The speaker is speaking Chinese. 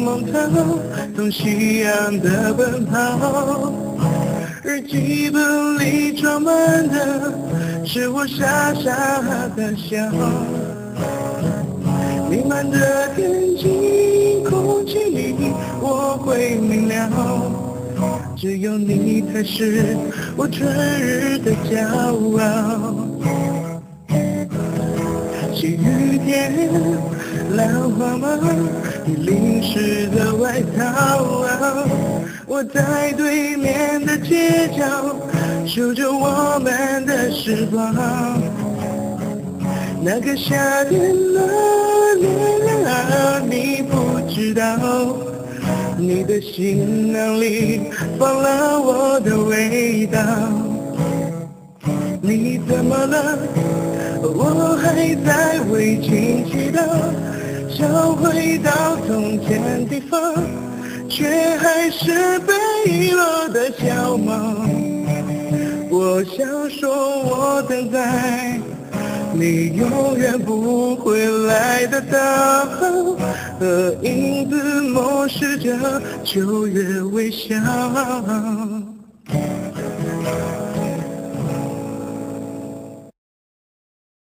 梦头，从夕阳的奔跑。日记本里装满的是我傻傻的笑。弥漫的天际，空气里我会明了，只有你才是我春日的骄傲。细雨天，浪花吗？你淋湿的外套，我在对面的街角数着我们的时光。那个夏天热烈啊，你不知道，你的行囊里放了我的味道。你怎么了？我还在为情祈祷，想回到从前地方，却还是被落的小梦。我想说我等待你永远不会来的到，和影子默视着秋月微笑。